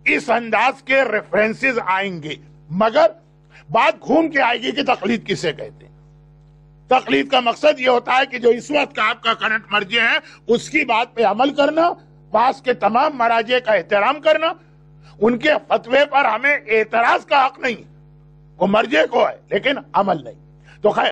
इस अंदाज के रेफरेंसेस आएंगे, मगर बात घूम के आएगी कि तकलीद किसे कहते हैं। तकलीद का मकसद ये होता है कि जो इस वक्त का आपका करंट मर्जी है उसकी बात पे अमल करना, पास के तमाम मराजे का एहतराम करना, उनके फतवे पर हमें एतराज का हक नहीं, वो मर्जे को है लेकिन अमल नहीं। तो खैर